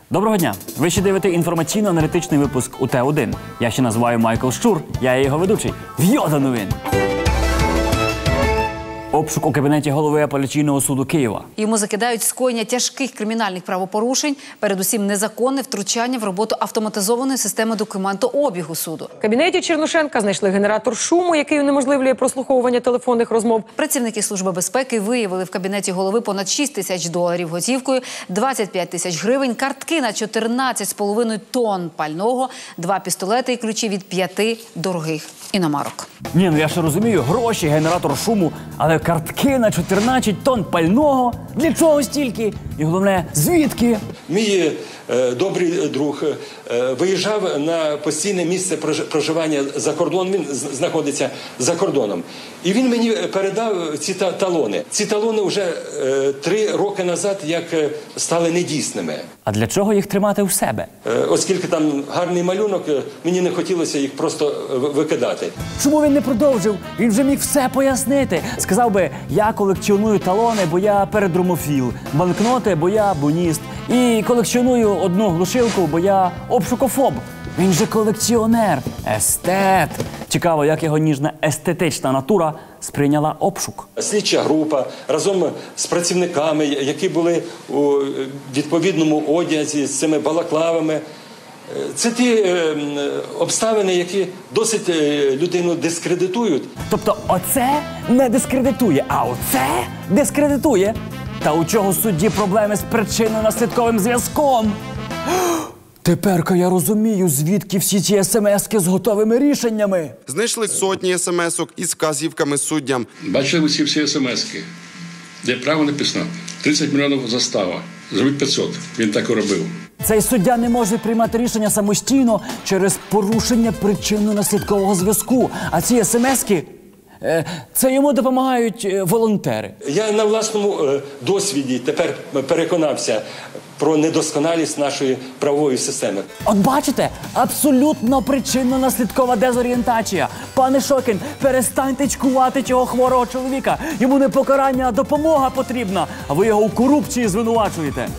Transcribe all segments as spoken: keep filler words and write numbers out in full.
Доброго дня! Ви ще дивите інформаційно-аналітичний випуск у Т один. Я ще називаю Майкл Щур, я є його ведучий. В'йода новин! Обшук у кабінеті голови апеляційного суду Києва. Йому закидають скоєння тяжких кримінальних правопорушень, передусім незаконне втручання в роботу автоматизованої системи документообігу суду. В кабінеті Чернушенка знайшли генератор шуму, який унеможливлює прослуховування телефонних розмов. Працівники Служби безпеки виявили в кабінеті голови понад шість тисяч доларів готівкою, двадцять п'ять тисяч гривень, картки на чотирнадцять з половиною тонн пального, два пістолети і ключі від п'яти дорогих іномарок. Ні, ну я ж розумію, гроші, генератор шуму, але картки на чотирнадцять тонн пального? Для чого стільки? І головне, звідки? Мій е, добрий друг е, виїжджав на постійне місце проживання за кордон, він знаходиться за кордоном. І він мені передав ці та талони. Ці талони вже е, три роки назад як стали недійсними. А для чого їх тримати у себе? Е, оскільки там гарний малюнок, мені не хотілося їх просто викидати. Чому він не продовжив? Він вже міг все пояснити. Сказав би, я колекціоную талони, бо я передрумофіл, банкноти, бо я буніст, і колекціоную одну глушилку, бо я обшукофоб. Він же колекціонер, естет. Цікаво, як його ніжна естетична натура сприйняла обшук. Слідча група разом з працівниками, які були у відповідному одязі з цими балаклавами. Це ті е, обставини, які досить е, людину дискредитують. Тобто оце не дискредитує, а оце дискредитує? Та у чого судді проблеми з причинно-наслідковим зв'язком? Тепер-ка я розумію, звідки всі ці смски з готовими рішеннями. Знайшли сотні смс-ок із вказівками суддям. Бачили ви ці всі смски, де право написано тридцять мільйонів застава, зробіть п'ятсот. Він так і робив. Цей суддя не може приймати рішення самостійно через порушення причинно-наслідкового зв'язку. А ці смски, е, це йому допомагають е, волонтери. Я на власному е, досвіді тепер переконався про недосконалість нашої правової системи. От бачите, абсолютно причинно-наслідкова дезорієнтація. Пане Шокін, перестаньте чкувати цього хворого чоловіка. Йому не покарання, а допомога потрібна. А ви його у корупції звинувачуєте.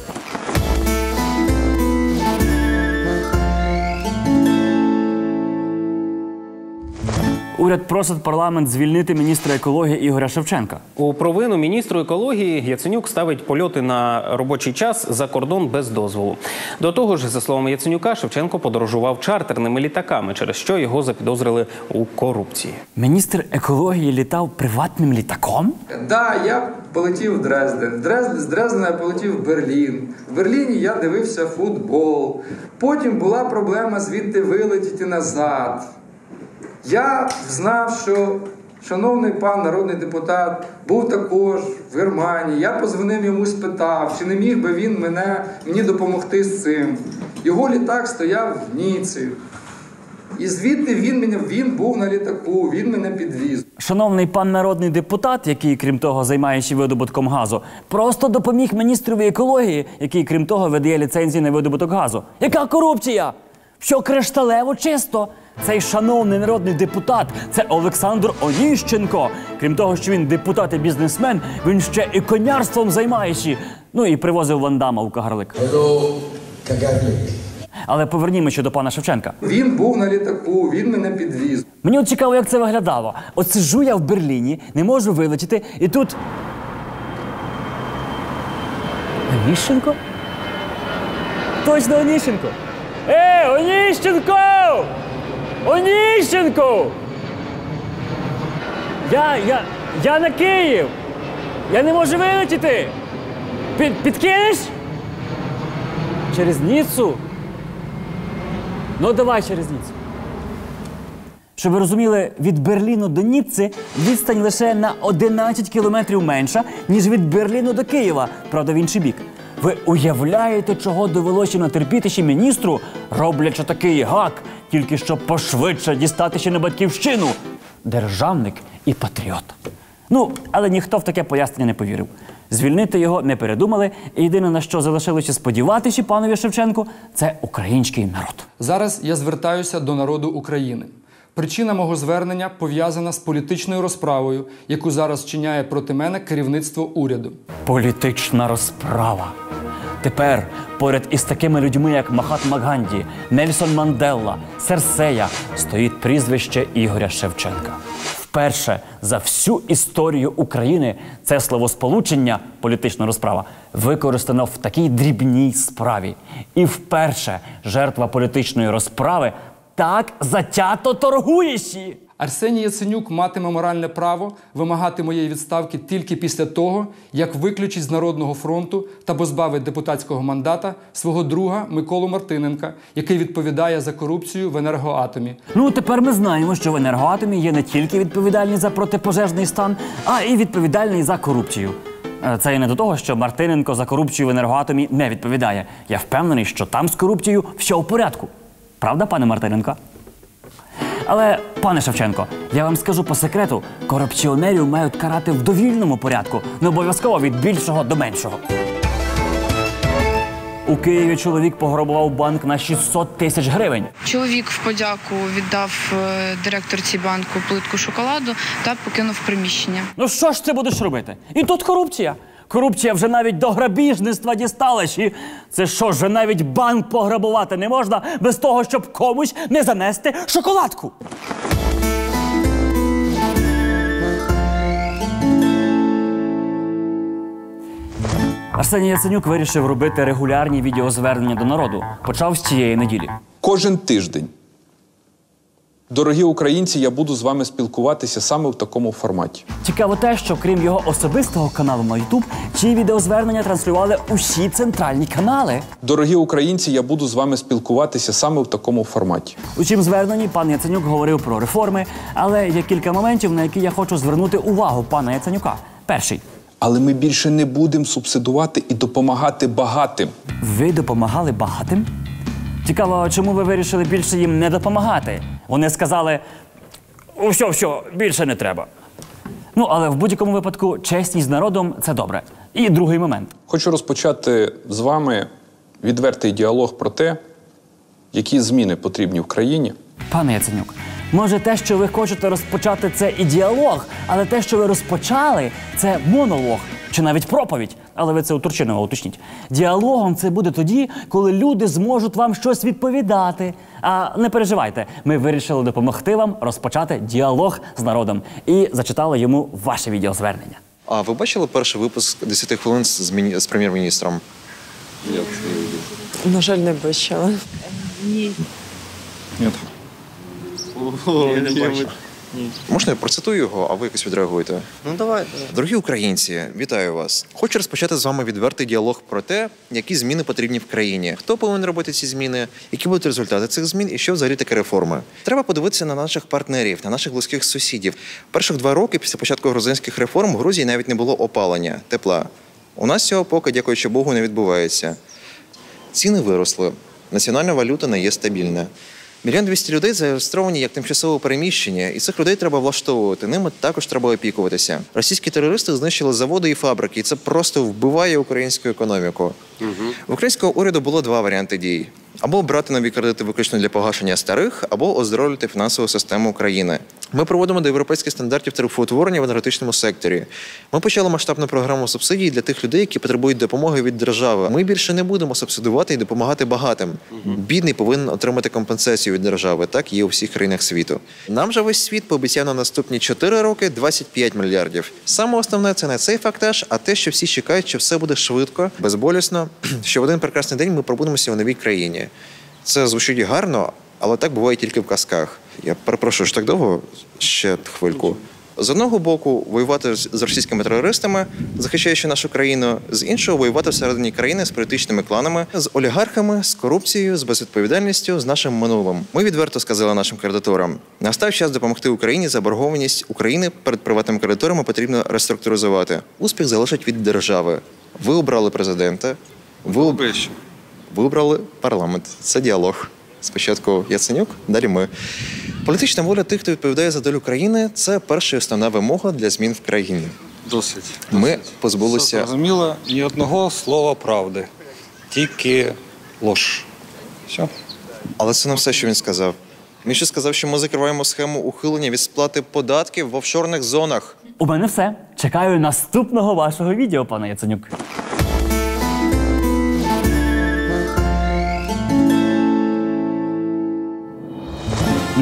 Уряд просить парламент звільнити міністра екології Ігоря Шевченка. У провину міністру екології Яценюк ставить польоти на робочий час за кордон без дозволу. До того ж, за словами Яценюка, Шевченко подорожував чартерними літаками, через що його запідозрили у корупції. Міністр екології літав приватним літаком? Так, да, я полетів в Дрезден. З Дрездена я полетів в Берлін. В Берліні я дивився футбол. Потім була проблема звідти вилетіти назад. Я знав, що шановний пан народний депутат був також в Германії. Я позвонив йому, спитав, чи не міг би він мене, мені допомогти з цим. Його літак стояв в Ніці. І звідти він, мене, він був на літаку, він мене підвіз. Шановний пан народний депутат, який, крім того, займається видобутком газу, просто допоміг міністрові екології, який, крім того, видає ліцензії на видобуток газу. Яка корупція? Що кришталево чисто? Цей шановний народний депутат – це Олександр Оніщенко. Крім того, що він депутат і бізнесмен, він ще і конярством займається. Ну і привозив Ван Дамма у Кагарлик. Але повернімося до пана Шевченка. Він був на літаку, він мене підвіз. Мені от цікаво, як це виглядало. От сиджу я в Берліні, не можу вилетіти, і тут... Оніщенко? Точно Оніщенко! Е, Оніщенко! Оніщенко! Я, я, я на Київ! Я не можу вилетіти! Під, підкинеш? Через Ніццу? Ну, давай через Ніццу. Щоб ви розуміли, від Берліну до Ніцци відстань лише на одинадцять кілометрів менша, ніж від Берліну до Києва, правда, в інший бік. Ви уявляєте, чого довелося натерпіти ще міністру, роблячи такий гак, тільки щоб пошвидше дістати ще на батьківщину? Державник і патріот. Ну, але ніхто в таке пояснення не повірив. Звільнити його не передумали, і єдине, на що залишилося сподіватися панові Шевченку, це український народ. Зараз я звертаюся до народу України. Причина мого звернення пов'язана з політичною розправою, яку зараз вчиняє проти мене керівництво уряду. Політична розправа. Тепер поряд із такими людьми, як Махатма Ганді, Нельсон Мандела, Серсея, стоїть прізвище Ігоря Шевченка. Вперше за всю історію України це словосполучення «політична розправа» використано в такій дрібній справі. І вперше жертва політичної розправи так затято торгує ще. Арсеній Яценюк матиме моральне право вимагати моєї відставки тільки після того, як виключить з Народного фронту та позбавить депутатського мандата свого друга Миколу Мартиненка, який відповідає за корупцію в енергоатомі. Ну, тепер ми знаємо, що в енергоатомі є не тільки відповідальний за протипожежний стан, а і відповідальний за корупцію. Це і не до того, що Мартиненко за корупцію в енергоатомі не відповідає. Я впевнений, що там з корупцією все в порядку. Правда, пане Мартиненко? Але, пане Шевченко, я вам скажу по секрету, корупціонерів мають карати в довільному порядку, не обов'язково від більшого до меншого. У Києві чоловік пограбував банк на шістсот тисяч гривень. Чоловік в подяку віддав е, директорці банку плитку шоколаду та покинув приміщення. Ну що ж ти будеш робити? І тут корупція. Корупція вже навіть до грабіжництва дісталась. І це що, вже навіть банк пограбувати не можна без того, щоб комусь не занести шоколадку? Арсеній Яценюк вирішив робити регулярні відеозвернення до народу. Почав з цієї неділі. Кожен тиждень. Дорогі українці, я буду з вами спілкуватися саме в такому форматі. Цікаво те, що крім його особистого каналу на Ютуб, ці відеозвернення транслювали усі центральні канали. Дорогі українці, я буду з вами спілкуватися саме в такому форматі. У цім зверненні пан Яценюк говорив про реформи, але є кілька моментів, на які я хочу звернути увагу пана Яценюка. Перший. Але ми більше не будемо субсидувати і допомагати багатим. Ви допомагали багатим? Цікаво, чому ви вирішили більше їм не допомагати? Вони сказали, все, все, більше не треба. Ну, але в будь-якому випадку чесність з народом – це добре. І другий момент. Хочу розпочати з вами відвертий діалог про те, які зміни потрібні в країні. Пане Яценюк, може те, що ви хочете розпочати, це і діалог, але те, що ви розпочали, це монолог, чи навіть проповідь. Але ви це у Турчинова уточніть. Діалогом це буде тоді, коли люди зможуть вам щось відповідати. А не переживайте, ми вирішили допомогти вам розпочати діалог з народом. І зачитали йому ваше відеозвернення. А ви бачили перший випуск десять хвилин з, міні... з прем'єр-міністром? На жаль, не бачила. Ні. Ні. Я не бачив. Можна я процитую його, а ви якось відреагуєте? Ну, давай. Дорогі українці, вітаю вас. Хочу розпочати з вами відвертий діалог про те, які зміни потрібні в країні, хто повинен робити ці зміни, які будуть результати цих змін і що взагалі таке реформи. Треба подивитися на наших партнерів, на наших близьких сусідів. Перших два роки після початку грузинських реформ в Грузії навіть не було опалення, тепла. У нас цього поки, дякуючи Богу, не відбувається. Ціни виросли, національна валюта не є стабільна. Мільйон двісті людей зареєстровані як тимчасове переміщення, і цих людей треба влаштовувати, ними також треба опікуватися. Російські терористи знищили заводи і фабрики, і це просто вбиває українську економіку. Угу. В українського уряду було два варіанти дій. Або брати нові кредити виключно для погашення старих, або оздоровлювати фінансову систему України. Ми проводимо до європейських стандартів тарифоутворення в енергетичному секторі. Ми почали масштабну програму субсидій для тих людей, які потребують допомоги від держави. Ми більше не будемо субсидувати і допомагати багатим. Угу. Бідний повинен отримати компенсацію від держави. Так є у всіх країнах світу. Нам же весь світ пообіцяв на наступні чотири роки двадцять п'ять мільярдів. Саме основне – це не цей фактаж, а те, що всі чекають, що все буде швидко, безболісно, що в один прекрасний день ми пробудемося в новій країні. Це звучить гарно, але так буває тільки в казках. Я перепрошую, що так довго? Ще хвильку. З одного боку, воювати з російськими терористами, захищаючи нашу країну, з іншого, воювати всередині країни з політичними кланами, з олігархами, з корупцією, з безвідповідальністю, з нашим минулим. Ми відверто сказали нашим кредиторам, настав час допомогти Україні, заборгованість України перед приватними кредиторами потрібно реструктуризувати. Успіх залежить від держави. Ви обрали президента, ви, об... ви обрали парламент. Це діалог. Спочатку Яценюк, далі ми. Політична воля тих, хто відповідає за долю країни – це перша і основна вимога для змін в країні. Досить. Ми позбулися... Зрозуміло, ні одного слова правди. Тільки лож. Все. Але це не все, що він сказав. Він ще сказав, що ми закриваємо схему ухилення від сплати податків в офшорних зонах. У мене все. Чекаю наступного вашого відео, пане Яценюк.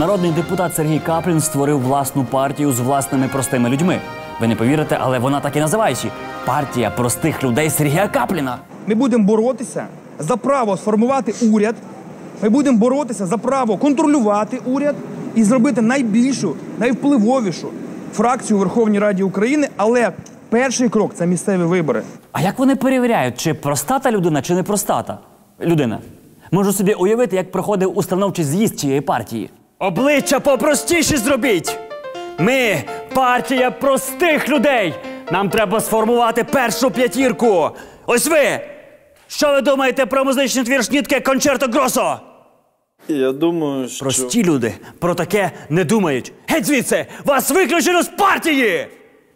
народний депутат Сергій Каплін створив власну партію з власними простими людьми. Ви не повірите, але вона так і називається – партія простих людей Сергія Капліна. Ми будемо боротися за право сформувати уряд, ми будемо боротися за право контролювати уряд і зробити найбільшу, найвпливовішу фракцію у Верховній Раді України, але перший крок – це місцеві вибори. А як вони перевіряють, чи проста та людина, чи не проста та людина? Можу собі уявити, як проходив установчий з'їзд цієї партії. Обличчя попростіші зробіть! Ми – партія простих людей! Нам треба сформувати першу п'ятірку! Ось ви! Що ви думаєте про музичний твір Шнітке «Кончерто Гросо»? Я думаю, що... Прості люди про таке не думають. Геть звідси! Вас виключено з партії!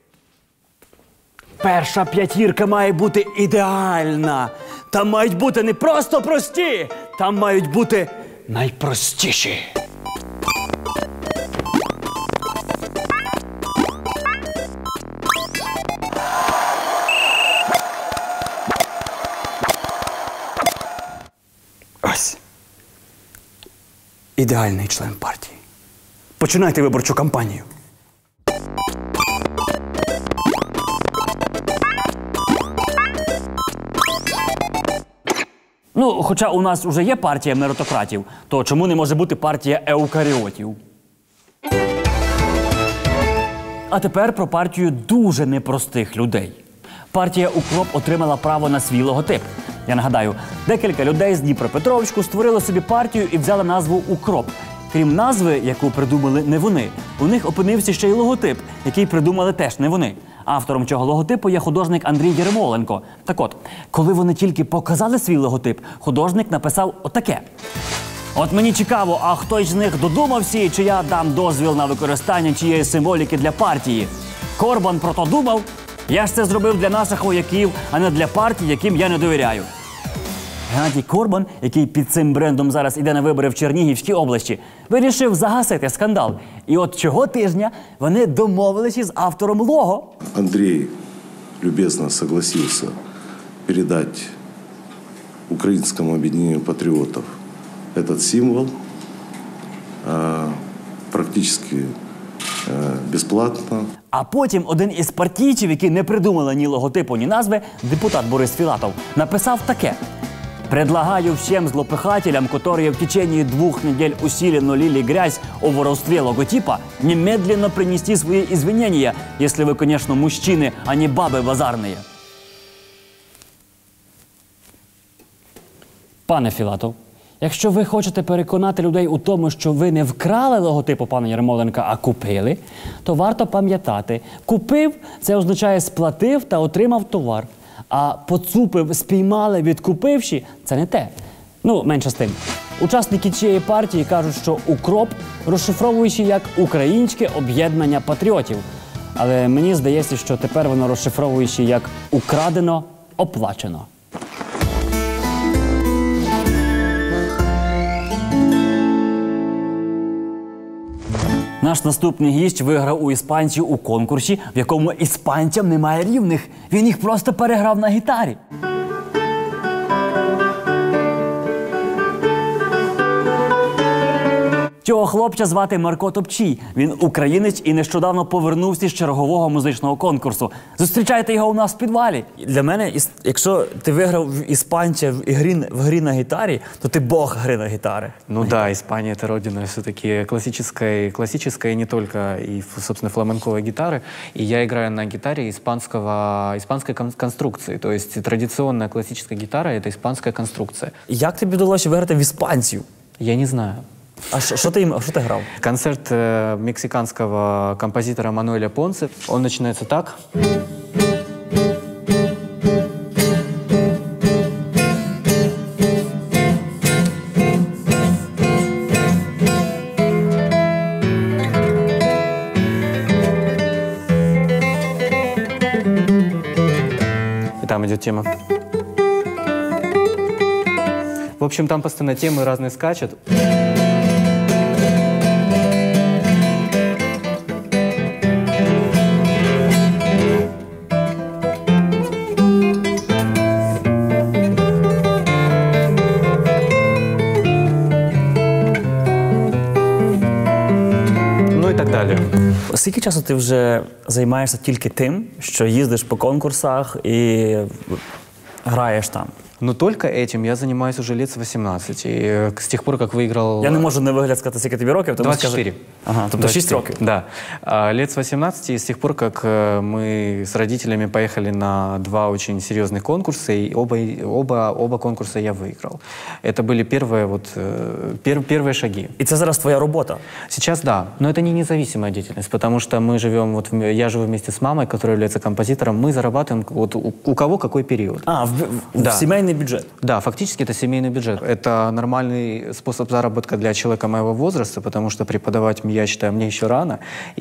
Перша п'ятірка має бути ідеальна. Там мають бути не просто прості, там мають бути найпростіші. Ось. Ідеальний член партії. Починайте виборчу кампанію. Ну, хоча у нас вже є партія меритократів, то чому не може бути партія еукаріотів? А тепер про партію дуже непростих людей. Партія «Укроп» отримала право на свій логотип. Я нагадаю, декілька людей з Дніпропетровську створили собі партію і взяли назву «Укроп». Крім назви, яку придумали не вони, у них опинився ще й логотип, який придумали теж не вони. Автором цього логотипу є художник Андрій Єрмоленко. Так от, коли вони тільки показали свій логотип, художник написав отаке. От мені цікаво, а хтось з них додумався, чи я дам дозвіл на використання цієї символіки для партії? Корбан про то думав? Я ж це зробив для наших вояків, а не для партій, яким я не довіряю. Геннадій Корбан, який під цим брендом зараз іде на вибори в Чернігівській області, вирішив загасити скандал. І от цього тижня вони домовилися з автором лого. Андрій любезно согласився передати Українському об'єднанню патріотів цей символ практично безплатно. А потім один із партійців, які не придумали ні логотипу, ні назви, депутат Борис Філатов, написав таке. «Предлагаю всем злопыхателям, которые в течение двух недель усиленно лили грязь о воровстве логотипа, немедленно принести свои извинения, если вы, конечно, мужчины, а не бабы базарные». Пане Філатов, якщо ви хочете переконати людей у тому, що ви не вкрали логотипу пана Єрмоленка, а купили, то варто пам'ятати, купив – це означає сплатив та отримав товар. А поцупив, спіймали, відкупивши – це не те. Ну, менше з тим. Учасники цієї партії кажуть, що «Укроп» розшифровуючи як «Українське об'єднання патріотів». Але мені здається, що тепер воно розшифровуючи як «Украдено, оплачено». Наш наступний гість виграв у іспанців у конкурсі, в якому іспанцям немає рівних. Він їх просто переграв на гітарі. Цього хлопця звати Марко Топчій. Він українець і нещодавно повернувся з чергового музичного конкурсу. Зустрічайте його у нас в підвалі. Для мене, якщо ти виграв в іспанця в грі, в грі на гітарі, то ти бог гри на гитаре. Ну да, Испания — это родина все-таки классической, классической не только и, собственно, фламенковой гитары. И я играю на гитаре испанского, испанской конструкции. То есть традиционная классическая гитара — это испанская конструкция. Як тобі вдалося виграти в іспанців? Я не знаю. А что ты, что ты играл? Концерт э, мексиканского композитора Мануэля Понсе. Он начинается так. И там идет тема. В общем, там постоянно темы разные скачут. Скільки часу ти вже займаєшся тільки тим, що їздиш по конкурсах і граєш там? Но только этим я занимаюсь уже лет с восемнадцати. И с тех пор, как выиграл... Я не можу на вигляд сказати, скільки тобі років, тому двадцать четыре. скажи... Ага, тобто шість років. Да. А, лет с восемнадцати, и с тех пор, как мы с родителями поехали на два очень серьезных конкурса, и оба, оба, оба конкурса я выиграл. Это были первые, вот, пер, первые шаги. И это зараз твоя работа? Сейчас да, но это не независимая деятельность, потому что мы живем, вот я живу вместе с мамой, которая является композитором, мы зарабатываем вот у, у кого какой период. А, в, в, да. в семейный бюджет? Да, фактически это семейный бюджет. Это нормальный способ заработка для человека моего возраста, потому что преподавать, я считаю, мне еще рано.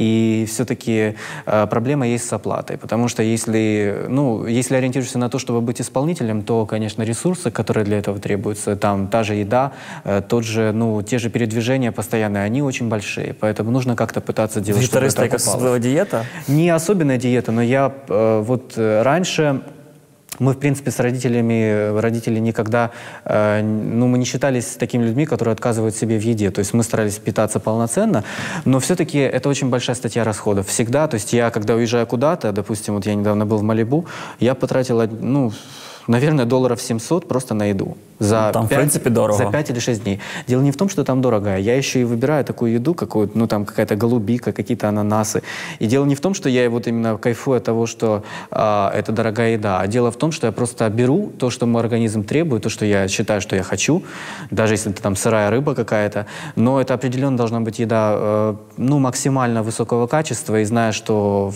И все-таки э, проблема есть с оплатой. Потому что если, ну, если ориентируешься на то, чтобы быть исполнителем, то, конечно, ресурсы, которые для этого требуются, там та же еда, э, тот же, ну, те же передвижения постоянные, они очень большие. Поэтому нужно как-то пытаться делать, чтобы это окупалось. Особая диета? Не особенная диета, но я э, вот э, раньше... Мы, в принципе, с родителями, родители никогда, э, ну, мы не считались такими людьми, которые отказывают себе в еде. То есть мы старались питаться полноценно, но все-таки это очень большая статья расходов. Всегда, то есть я, когда уезжаю куда-то, допустим, вот я недавно был в Малибу, я потратил, ну, наверное, долларов семьсот просто на еду. За там, пять, в принципе, дорого. За пять или шесть дней. Дело не в том, что там дорого. Я еще и выбираю такую еду, какую, ну, там какая-то голубика, какие-то ананасы. И дело не в том, что я вот именно кайфую от того, что а, это дорогая еда, а дело в том, что я просто беру то, что мой организм требует, то, что я считаю, что я хочу, даже если это там сырая рыба какая-то, но это определенно должна быть еда, э, ну, максимально высокого качества, и зная, что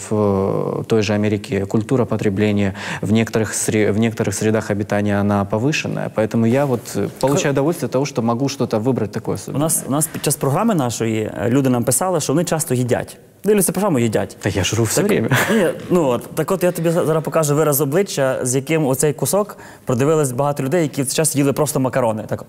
в той же Америке культура потребления в некоторых, сре- в некоторых средах обитания, она повышенная, поэтому я вот получаю удовольствие от того, що можу щось вибрати таке особливе. У нас, у нас під час програми нашої люди нам писали, що вони часто їдять. Дивляться програму, їдять. Та я жру все так, время. Ні, ну, от, так от я тобі зараз покажу вираз обличчя, з яким оцей кусок продивились багато людей, які в цей час їли просто макарони. Так.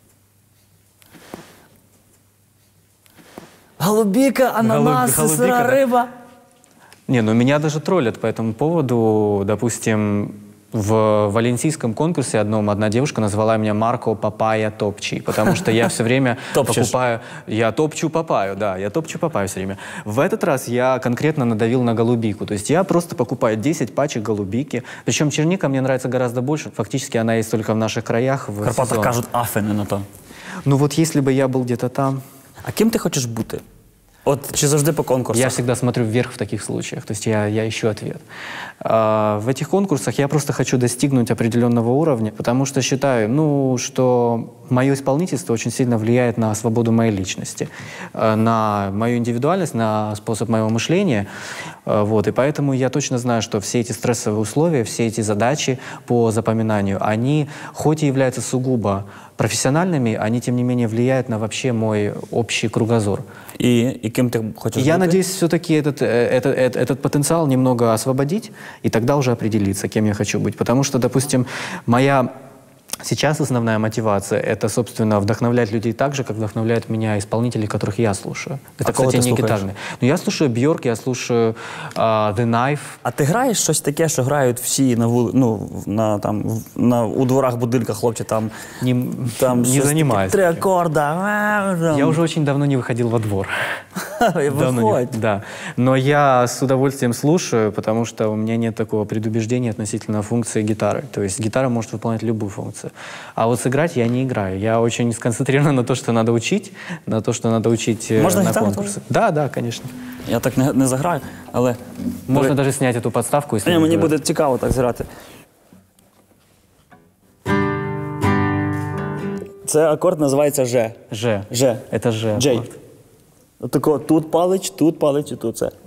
Голубіка, ананас, Голуб, сира да. риба. Не, ну меня даже троллят по этому поводу. Допустим, в валенсийском конкурсе одном одна девушка назвала меня Марко Папайя Топчи, потому что я все время покупаю... Я топчу папайю, да, я топчу папайю все время. В этот раз я конкретно надавил на голубику. То есть я просто покупаю десять пачек голубики. Причем черника мне нравится гораздо больше. Фактически она есть только в наших краях. В Карпатах кажут афини на то. Ну вот если бы я был где-то там... А кем ты хочешь бути? От чи завжди по конкурсах? Я всегда смотрю вверх в таких случаях, то есть я, я ищу ответ. А, в этих конкурсах я просто хочу достигнуть определенного уровня, потому что считаю, ну, что мое исполнительство очень сильно влияет на свободу моей личности, на мою индивидуальность, на способ моего мышления. Вот, и поэтому я точно знаю, что все эти стрессовые условия, все эти задачи по запоминанию, они хоть и являются сугубо профессиональными, они, тем не менее, влияют на вообще мой общий кругозор. И, и кем ты хочешь Я быть? надеюсь все-таки этот, этот, этот, этот потенциал немного освободить, и тогда уже определиться, кем я хочу быть. Потому что, допустим, моя сейчас основная мотивация — это, собственно, вдохновлять людей так же, как вдохновляют меня исполнители, которых я слушаю. Это, а кстати, не гитарные. Но я слушаю Бьорк, я слушаю uh, The Knife. А ти граєш щось таке, що грають всі на вули... ну, на, там, на, у дворах, будинках, хлопці, там... Не, там не занимаюсь. Три аккорда. Я уже очень давно не выходил во двор. Выходь. Да. Но я с удовольствием слушаю, потому что у меня нет такого предубеждения относительно функции гитары. То есть гитара может выполнять любую функцию. А вот сыграть я не играю. Я очень сконцентрирован на то, что надо учить, на то, что надо учить Можно на гитару конкурсах. тоже? Да, да, конечно. Я так не, не заграю, але... Можно даже снять эту подставку. Если не, мені буде цікаво так зіграти. Це акорд називається Ж. Ж. Ж. Это Ж. Джей. Отако, тут палич, тут палич і тут це.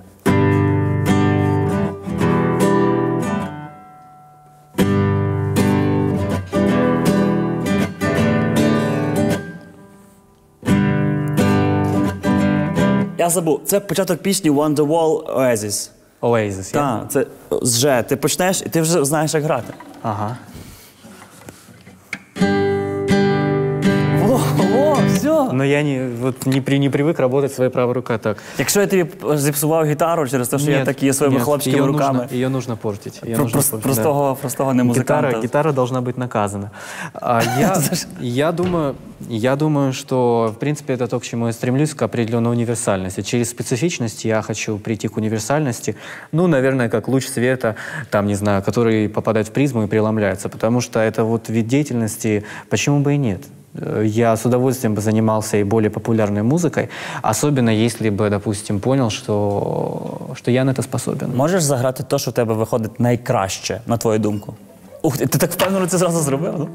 Я забув, це початок пісні Wonderwall Oasis. Oasis, так? Це з Ж. Ти почнеш і ти вже знаєш, як грати. Ага. О, о, все. Но я не, вот, не, при, не привык работать своей правой рукой так. Якщо я тобі зіпсував гітару через те, що я такі своїми нет, хлопчиками ее руками. Нужно, ее нужно портить. Ее Про, нужно про, портить, простого, да. простого не музиканта. Гитара, гитара должна быть наказана. А я, я, думаю, я думаю, что, в принципе, это то, к чему я стремлюсь, к определенной универсальности. Через специфичность я хочу прийти к универсальности. Ну, наверное, как луч света, там, не знаю, который попадает в призму и преломляется. Потому что это вот вид деятельности, почему бы и нет? Я с удовольствием бы занимался и более популярной музыкой, особенно если бы, допустим, понял, что, что я на это способен. Можеш заграти те, що в тебе виходить найкраще, на твою думку? Ух, ти так впевнено це зразу зробив, ну?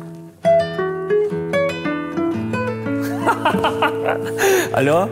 Алло?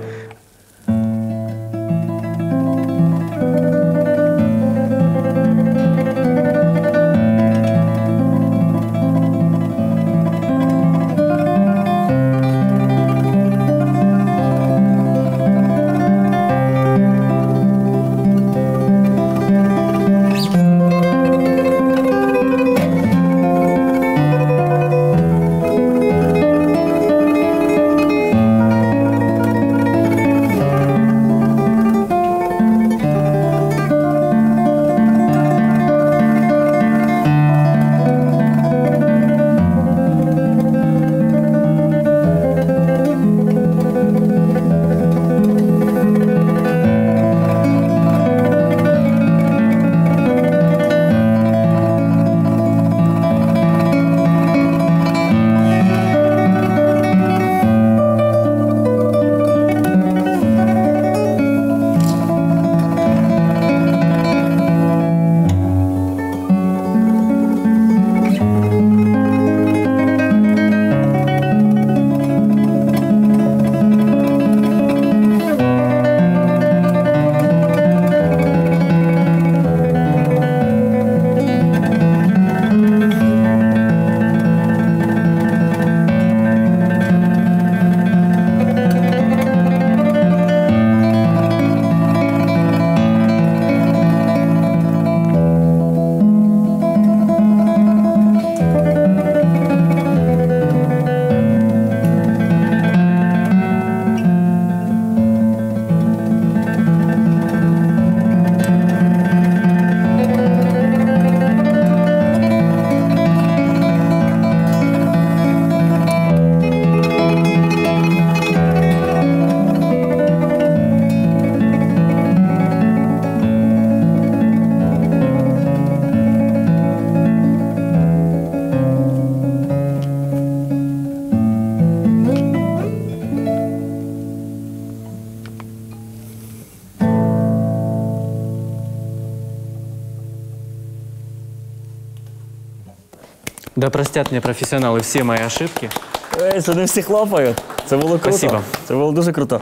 Да простят мне профессионалы все мои ошибки. Ей, це не всі хлопають. Це було круто. Спасибо. Це було дуже круто.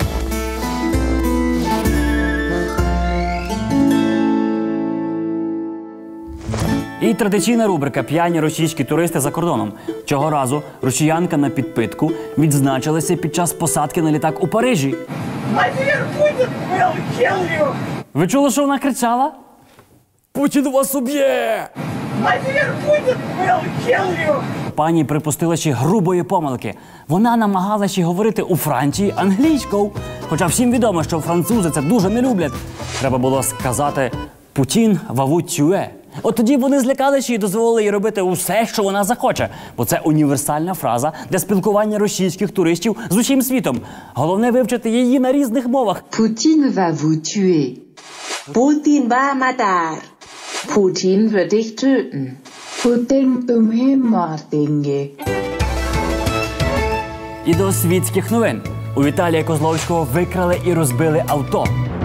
І традиційна рубрика «П'яні російські туристи за кордоном». Цього разу росіянка на підпитку відзначилася під час посадки на літак у Парижі. Ви чули, що вона кричала? Путін вас уб'є! Пані припустила ще грубої помилки. Вона намагалася говорити у Франції англійською. Хоча всім відомо, що французи це дуже не люблять. Треба було сказати «Путін ваву тюе». От тоді вони злякалися і дозволили їй робити усе, що вона захоче. Бо це універсальна фраза для спілкування російських туристів з усім світом. Головне вивчити її на різних мовах. Путін ваву тюе. Путін ва матар. Путін wird dich töten. Путін тумhe мартинге. І до світських новин. У Віталія Козловського викрали і розбили авто.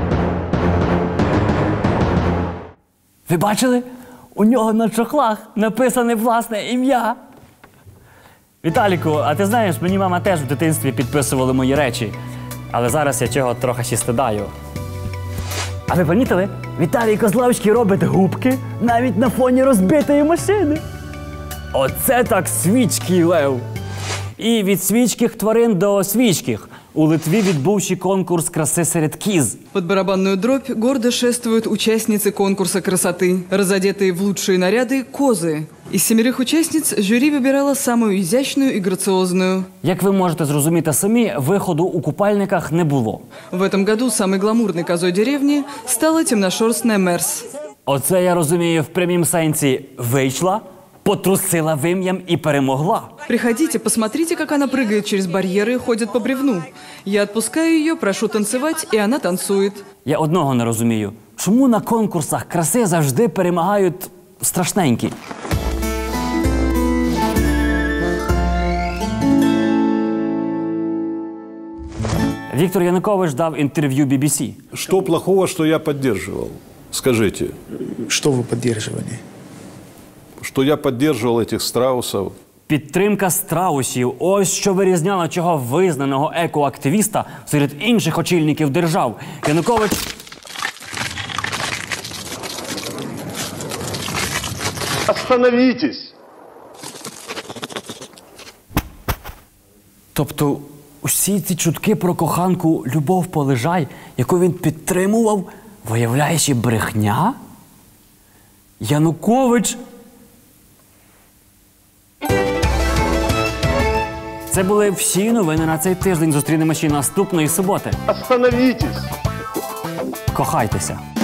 Ви бачили? У нього на чохлах написане власне ім'я. Віталіку, а ти знаєш, мені мама теж в дитинстві підписували мої речі. Але зараз я цього трохи ще стидаю. А ви помітили? Віталій Козловський робить губки навіть на фоні розбитої машини. Оце так свічкий лев. І від свічких тварин до свічких. У Литві відбувши конкурс краси серед кіз. Под барабанную дробь гордо шествуют участницы конкурса красоты, разодетые в лучшие наряды козы. Из семерых участниц жюри выбирало самую изящную и грациозную. Як ви можете зрозуміти самі, виходу у купальниках не було. В этом году самой гламурной козой деревни стала темношерстная Мерс. Оце я розумію в прямім сенсі. Вийшла, потрусила вим'ям і перемогла. Приходите, посмотрите, как она прыгает через барьеры и ходит по бревну. Я отпускаю ее, прошу танцевать, и она танцует. Я одного не розумію. Чому на конкурсах краси завжди перемагають страшненькі? Виктор Янукович дав интервью би би си. Что плохого, что я поддерживал? Скажите. Что вы поддерживали? Что я поддерживал этих страусов. Підтримка страусів – ось що вирізняло чого визнаного екоактивіста серед інших очільників держав. Янукович... Остановитесь! Тобто усі ці чутки про коханку Любов Полежай, яку він підтримував, виявляючи брехня? Янукович... Це були всі новини на цей тиждень. Зустрінемося наступної суботи. Остановитесь! Кохайтеся!